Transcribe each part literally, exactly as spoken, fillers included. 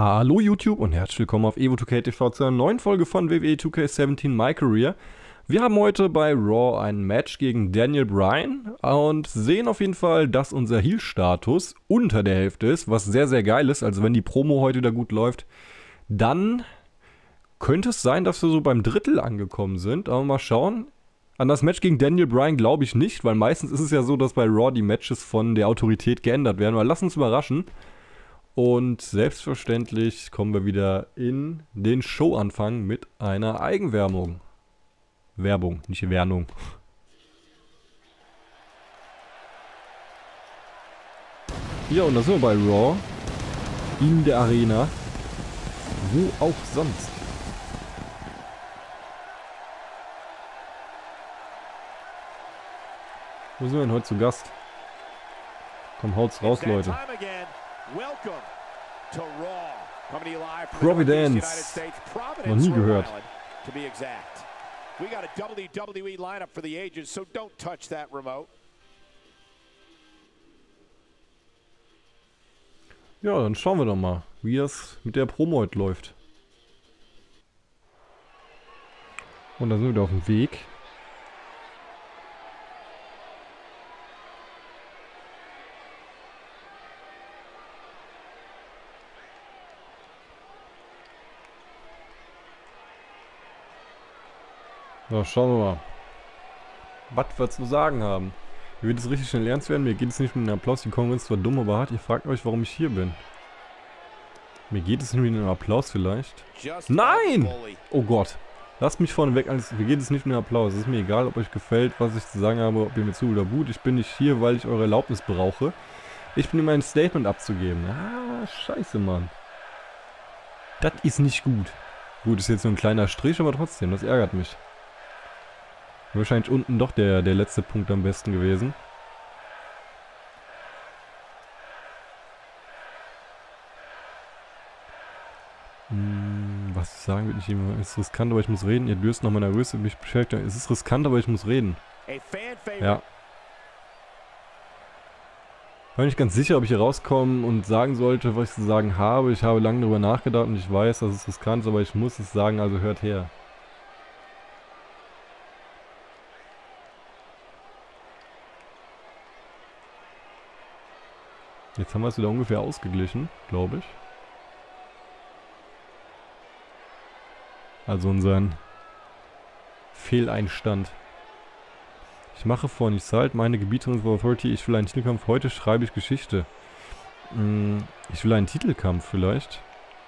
Hallo YouTube und herzlich willkommen auf Evo zwei K T V zu einer neuen Folge von W W E zwei K siebzehn My Career. Wir haben heute bei Raw ein Match gegen Daniel Bryan und sehen auf jeden Fall, dass unser Heel-Status unter der Hälfte ist, was sehr, sehr geil ist. Also wenn die Promo heute wieder gut läuft, dann könnte es sein, dass wir so beim Drittel angekommen sind. Aber mal schauen. An das Match gegen Daniel Bryan glaube ich nicht, weil meistens ist es ja so, dass bei Raw die Matches von der Autorität geändert werden. Aber lass uns überraschen. Und selbstverständlich kommen wir wieder in den Showanfang mit einer Eigenwerbung. Werbung, nicht Werbung. Ja, und da sind wir bei Raw. In der Arena. Wo auch sonst. Wo sind wir denn heute zu Gast? Komm, haut's raus, Leute. Welcome to Raw. Coming to you live from Providence. the United States, Providence, Noch nie Rhode gehört. Island, to be exact. We got a W W E lineup for the ages, so don't touch that remote. Ja, dann schauen wir doch mal, wie das mit der Promo heute läuft. Und da sind wir wieder auf dem Weg. So, schauen wir mal, was wir zu sagen haben. Ihr werdet es richtig schnell ernst werden. Mir geht es nicht mit einem Applaus. Die Konkurrenz zwar dumm, aber hart. Ihr fragt euch, warum ich hier bin. Mir geht es nicht mit einem Applaus vielleicht. Nein! Oh Gott. Lasst mich vorne weg. Alles, mir geht es nicht mit einem Applaus. Es ist mir egal, ob euch gefällt, was ich zu sagen habe, ob ihr mir zu oder gut. Ich bin nicht hier, weil ich eure Erlaubnis brauche. Ich bin hier, mein Statement abzugeben. Ah, scheiße, Mann. Das ist nicht gut. Gut, ist jetzt nur ein kleiner Strich, aber trotzdem, das ärgert mich. Wahrscheinlich unten doch der, der letzte Punkt am besten gewesen. Hm, was ich sagen will, nicht immer. Es ist riskant, aber ich muss reden. Ihr löst noch mal nervös und mich beschäftigt. Es ist riskant, aber ich muss reden. Ja. Ich bin nicht ganz sicher, ob ich hier rauskomme und sagen sollte, was ich zu sagen habe. Ich habe lange darüber nachgedacht und ich weiß, dass es riskant ist, aber ich muss es sagen, also hört her. Jetzt haben wir es wieder ungefähr ausgeglichen, glaube ich. Also unseren Fehleinstand. Ich mache vor nichts halt, meine Gebiete und Authority, ich will einen Titelkampf, heute schreibe ich Geschichte. Hm, ich will einen Titelkampf vielleicht.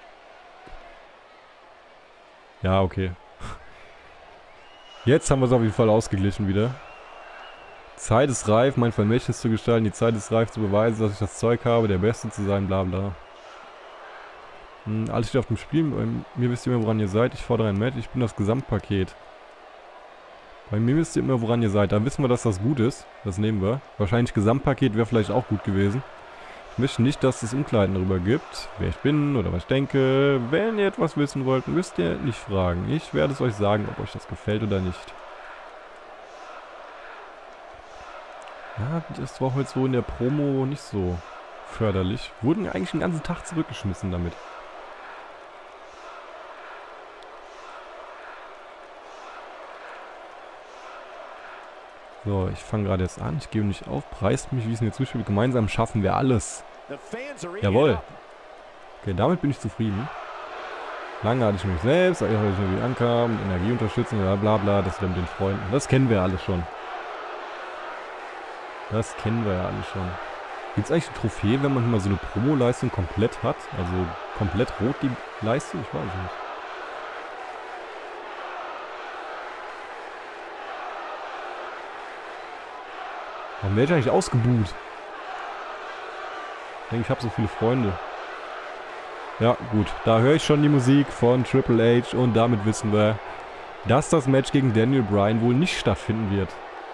Ja, okay. Jetzt haben wir es auf jeden Fall ausgeglichen wieder. Zeit ist reif, mein Vermächtnis zu gestalten. Die Zeit ist reif zu beweisen, dass ich das Zeug habe, der Beste zu sein, bla bla. Hm, alles steht auf dem Spiel. Bei mir wisst ihr immer, woran ihr seid. Ich fordere ein Match. Ich bin das Gesamtpaket. Bei mir wisst ihr immer, woran ihr seid. Da wissen wir, dass das gut ist. Das nehmen wir. Wahrscheinlich Gesamtpaket wäre vielleicht auch gut gewesen. Ich möchte nicht, dass es Unklarheiten darüber gibt, wer ich bin oder was ich denke. Wenn ihr etwas wissen wollt, müsst ihr nicht fragen. Ich werde es euch sagen, ob euch das gefällt oder nicht. Ja, das war heute so in der Promo nicht so förderlich. Wurden eigentlich den ganzen Tag zurückgeschmissen damit. So, ich fange gerade jetzt an. Ich gebe nicht auf. Preist mich, wie es mir zuspielt. Gemeinsam schaffen wir alles. Jawohl. Okay, damit bin ich zufrieden. Lange hatte ich mich selbst, weil ich irgendwie ankam, mit Energie unterstützen, bla bla bla. Das wieder mit den Freunden. Das kennen wir alles schon. Das kennen wir ja alle schon. Gibt es eigentlich eine Trophäe, wenn man mal so eine Promo-Leistung komplett hat? Also komplett rot die Leistung? Ich weiß nicht. Warum werde ich eigentlich ausgebuht? Ich denke, ich habe so viele Freunde. Ja, gut. Da höre ich schon die Musik von Triple H und damit wissen wir, dass das Match gegen Daniel Bryan wohl nicht stattfinden wird.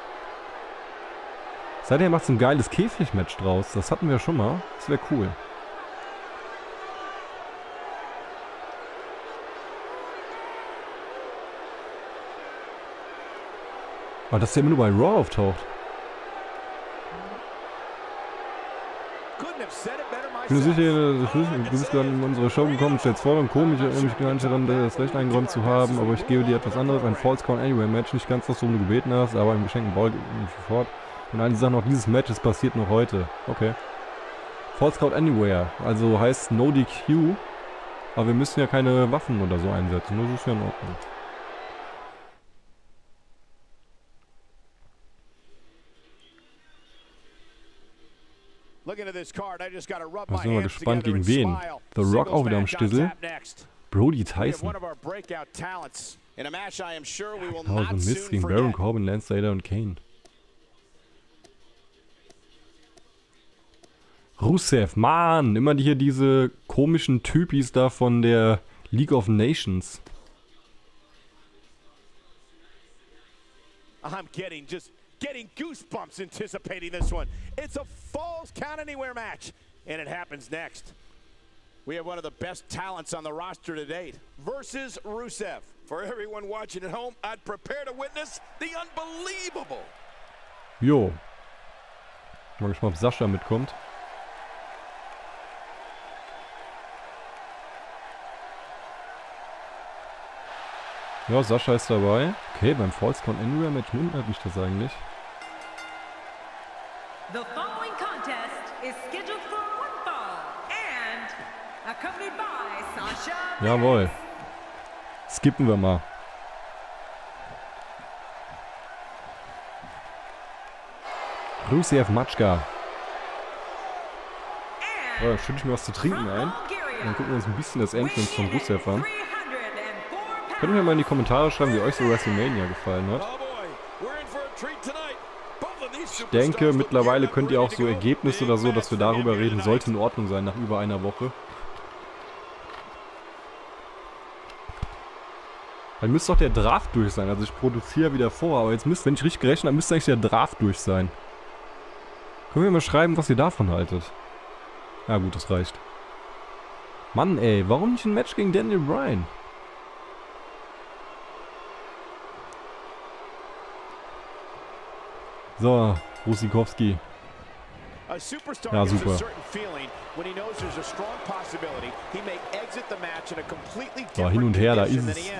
Seitdem macht es ein geiles Käfig-Match draus. Das hatten wir schon mal. Das wäre cool. Aber dass der immer nur bei Raw auftaucht. Ich bin mir sicher, du bist gerade in unsere Show gekommen, stellst vor und komisch, erinnere mich gar nicht daran, das Recht eingeräumt zu haben, aber ich gebe dir etwas anderes, ein Falls Count Anywhere Match, nicht ganz das, worum du gebeten hast, aber im geschenkten Ball sofort. Und eine Sache noch, dieses Match ist passiert noch heute. Okay. Falls Count Anywhere, also heißt No D Q, aber wir müssen ja keine Waffen oder so einsetzen, das ist ja in Ordnung. Ich bin mal gespannt, gegen wen. The Rock auch wieder am Stissel. Brody Tyson. Oh, so Mist gegen Baron Corbin, Lance Vader und Kane. Rusev, Mann, immer hier diese komischen Typis da von der League of Nations. I'm getting just getting goosebumps anticipating this one. It's a Falls Count Anywhere match, and it happens next. We have one of the best talents on the roster to date versus Rusev. For everyone watching at home, I'd prepare to witness the unbelievable. Jo. Mal gespannt, ob Sascha mitkommt. Ja, Sascha ist dabei. Okay, beim Falls Count Anywhere Match wundert mich das eigentlich. The following contest is scheduled for one fall and accompanied by Sasha. Jawohl. Skippen wir mal. Rusev Matschka. Ja, schütte ich mir was zu trinken ein. Dann gucken wir uns ein bisschen das Entrance von Rusev an. Könnt ihr mir mal in die Kommentare schreiben, wie euch so WrestleMania gefallen hat. Ich denke, mittlerweile könnt ihr auch so Ergebnisse oder so, dass wir darüber reden, sollte in Ordnung sein nach über einer Woche. Dann müsste doch der Draft durch sein. Also ich produziere wieder vor, aber jetzt müsste, wenn ich richtig gerechnet habe, müsste eigentlich der Draft durch sein. Können wir mal schreiben, was ihr davon haltet? Ja gut, das reicht. Mann ey, warum nicht ein Match gegen Daniel Bryan? So, Rusikowski. Ja, super. So, hin und her, da ist es.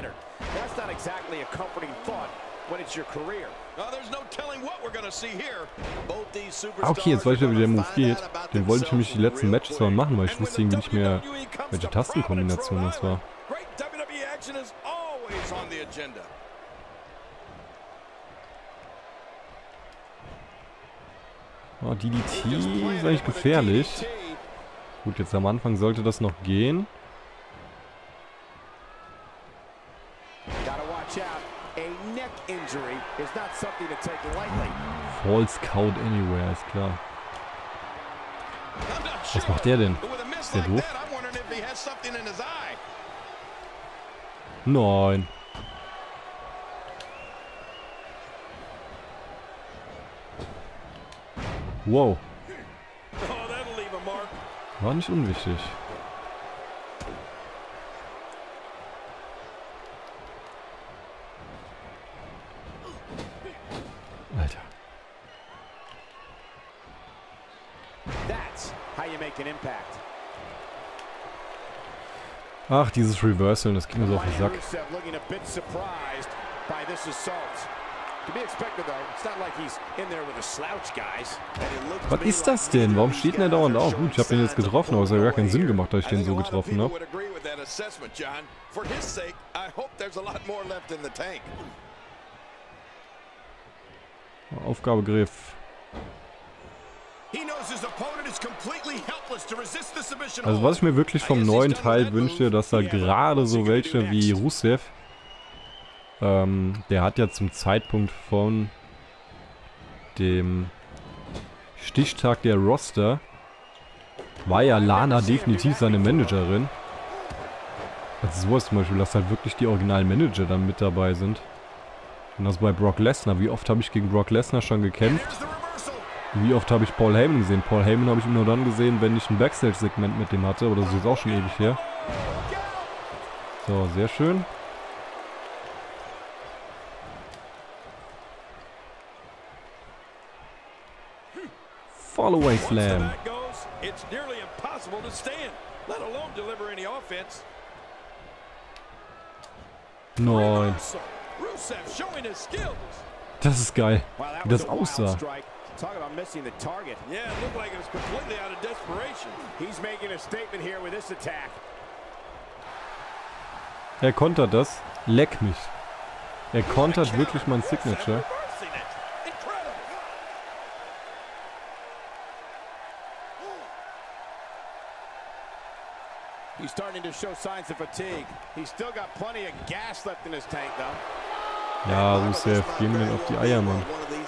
Okay, jetzt weiß ich ja, wie der Move geht. Den wollte ich nämlich die letzten Matches mal machen, weil ich wusste irgendwie nicht mehr, welche Tastenkombination das war. Oh, D D T ist eigentlich gefährlich. Gut, jetzt am Anfang sollte das noch gehen. Falls Count Anywhere, ist klar. Was macht der denn? Ist der doof? Nein. Wow. War nicht unwichtig. Alter. Ach, dieses Reversal, das ging mir so auf den Sack. Was ist das denn? Warum steht denn der dauernd auf? Gut, ich habe den jetzt getroffen, aber es hat ja gar keinen Sinn gemacht, dass ich den so getroffen habe. Aufgabegriff. Also was ich mir wirklich vom neuen Teil wünsche, dass da gerade so welche wie Rusev, ähm, der hat ja zum Zeitpunkt von dem Stichtag der Roster, war ja Lana definitiv seine Managerin. Also sowas zum Beispiel, dass halt wirklich die originalen Manager dann mit dabei sind. Und das bei Brock Lesnar. Wie oft habe ich gegen Brock Lesnar schon gekämpft? Wie oft habe ich Paul Heyman gesehen? Paul Heyman habe ich nur dann gesehen, wenn ich ein Backstage-Segment mit dem hatte. Oder so ist auch schon ewig her. So, sehr schön. Fallaway Slam. It's nearly impossible to stand, let alone deliver any offense. Nein. Rusev showing his skills. Das ist geil, wie das aussah. Talk about missing the target. Yeah, it looked like it was completely out of desperation. He's making a statement here with this attack. Er kontert das. Leck mich. Er kontert wirklich mein Signature. He's starting to show signs of fatigue. He's still got plenty of gas left in his tank, though. Ja, Rusev, geh mir denn auf die Eier, Mann.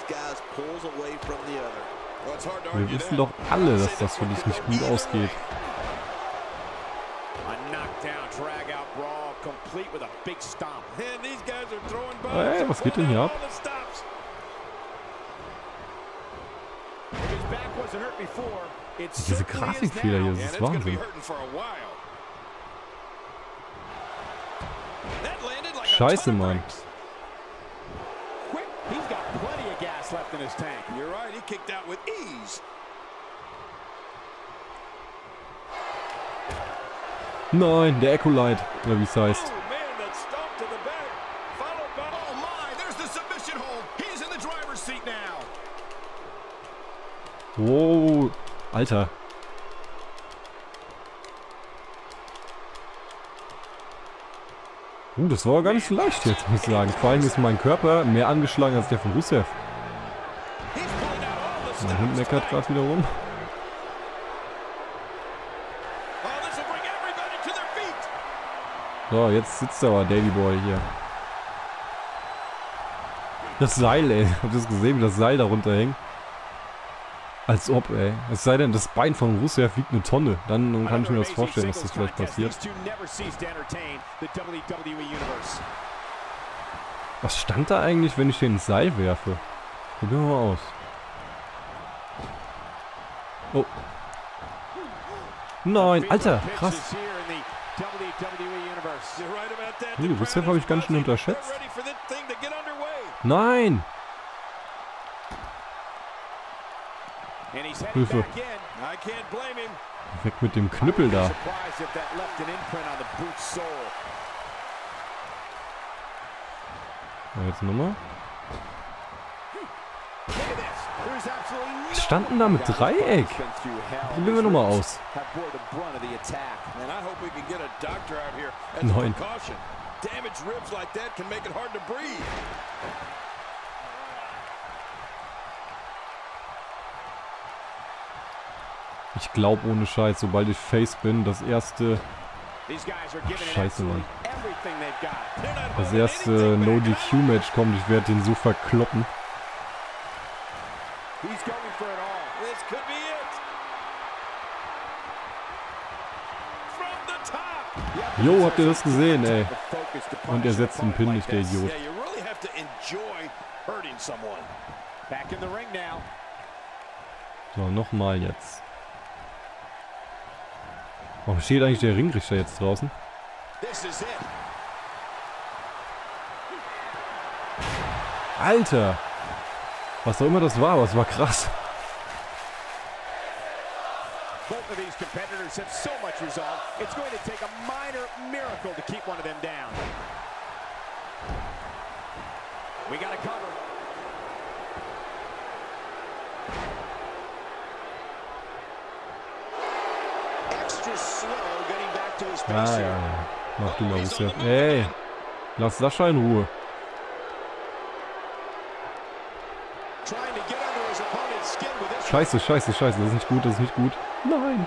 Wir wissen doch alle, dass das für dich nicht gut ausgeht. Ey, was geht denn hier ab? Diese Grafikfehler hier, das ist Wahnsinn. Scheiße, Mann. Left in his tank. You're right, he kicked out with ease. Nein, der Echo Light, oder wie es heißt. Oh man, that stomp to the back. Followed by Oh my, there's the submission hold. He's in the driver's seat now. Wow, Alter. Uh, das war gar nicht so leicht jetzt, muss ich sagen. Vor allem ist mein Körper mehr angeschlagen als der von Rusev. Mein Hund meckert gerade wieder rum. So, jetzt sitzt aber Davey Boy hier. Das Seil, ey. Habt ihr das gesehen, wie das Seil da runterhängt? Als ob, ey. Es sei denn, das Bein von Rusev wiegt eine Tonne. Dann kann ich mir das vorstellen, dass das vielleicht passiert. Was stand da eigentlich, wenn ich den ins Seil werfe? Probieren wir mal aus. Oh. Nein, Alter, krass. Uh, Rusev habe ich ganz schön unterschätzt. Nein! Hilfe. Weg mit dem Knüppel da. Ja, jetzt nochmal. Was stand denn da mit Dreieck? Probieren wir nochmal aus. Nein. Ich glaube ohne Scheiß, sobald ich Face bin, das erste... Ach, Scheiße, Mann. Das erste No-D Q-Match kommt, ich werde den so verkloppen. Jo, habt ihr das gesehen, ey? Und er setzt den Pin nicht, der Idiot. So, nochmal jetzt. Warum steht eigentlich der Ringrichter jetzt draußen? Alter! Was auch immer das war, aber es war krass. Both of these competitors have so much resolve, it's going to take a minor miracle to keep one of them down. We got to cover. Extra slow getting back to his Ah, ja, ja. Mach du mal, Rusev. Ey, lass Sascha in Ruhe. Scheiße, scheiße, scheiße. Das ist nicht gut, das ist nicht gut. Nein.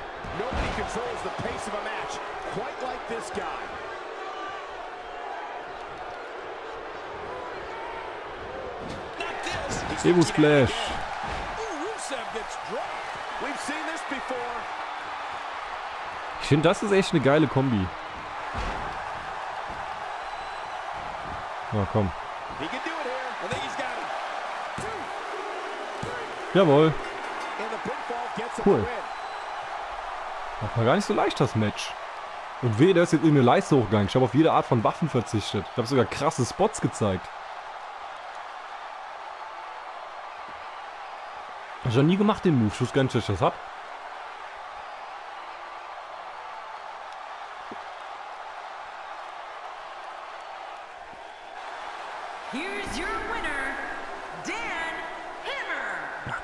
Evo Splash. Ich finde, das ist echt eine geile Kombi. Na komm. Jawohl. Cool. Das war gar nicht so leicht, das Match. Und weh, da ist jetzt in eine Leiste hochgegangen. Ich habe auf jede Art von Waffen verzichtet. Ich habe sogar krasse Spots gezeigt. Hab ich noch nie gemacht, den Move. Ich wusste gar nicht, dass ich das hab.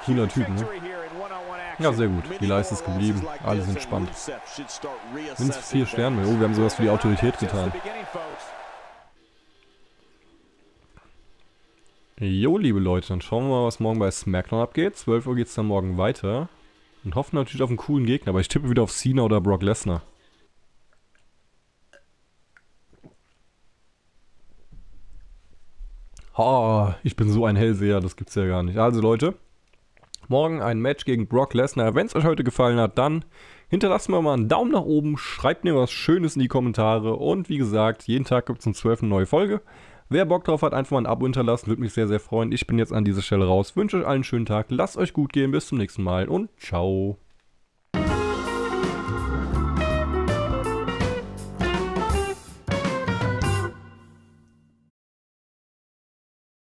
cooler Typ, ne? Ja, sehr gut. Die Leiste ist geblieben. Alles entspannt. Mindestens vier Sterne. Oh, wir haben sowas für die Autorität getan. Jo, liebe Leute, dann schauen wir mal, was morgen bei SmackDown abgeht. zwölf Uhr geht es dann morgen weiter. Und hoffen natürlich auf einen coolen Gegner, aber ich tippe wieder auf Cena oder Brock Lesnar. Oh, ich bin so ein Hellseher, das gibt's ja gar nicht. Also Leute, morgen ein Match gegen Brock Lesnar. Wenn es euch heute gefallen hat, dann hinterlasst mir mal einen Daumen nach oben, schreibt mir was Schönes in die Kommentare und wie gesagt, jeden Tag gibt es um zwölf eine neue Folge. Wer Bock drauf hat, einfach mal ein Abo hinterlassen, würde mich sehr, sehr freuen. Ich bin jetzt an dieser Stelle raus, wünsche euch allen einen schönen Tag, lasst euch gut gehen, bis zum nächsten Mal und ciao.